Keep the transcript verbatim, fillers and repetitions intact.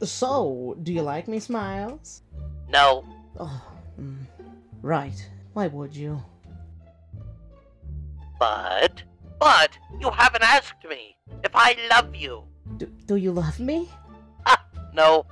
So, do you like me, Smiles? No. Oh, mm, right. Why would you? But, but, you haven't asked me if I love you. Do, do you love me? Ah, no.